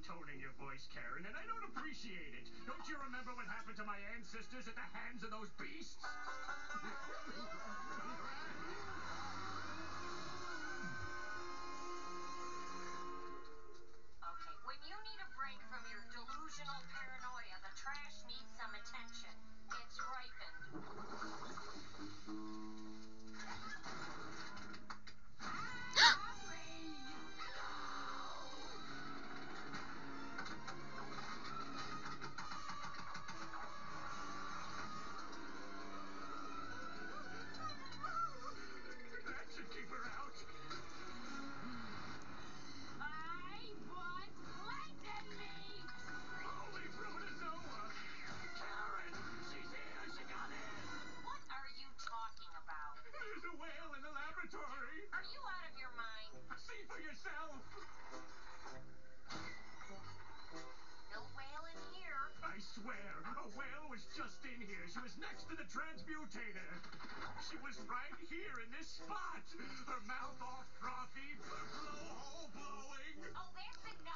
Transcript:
tone in your voice, Karen, and I don't appreciate it. Don't you remember what happened to my ancestors at the hands of those beasts? Okay, when you need a break from your delusional paranoia, the trash needs some attention. It's ripened. That should keep her out. I want Plankton meat! Holy protozoa! Karen! She's here! She got in! What are you talking about? There's a whale in the laboratory! Are you out of your mind? See for yourself! No whale in here. I swear, a whale was just in here. She was next to the transmutator. She was right here in this spot. Her mouth all frothy, her blowhole blowing. Oh, that's enough.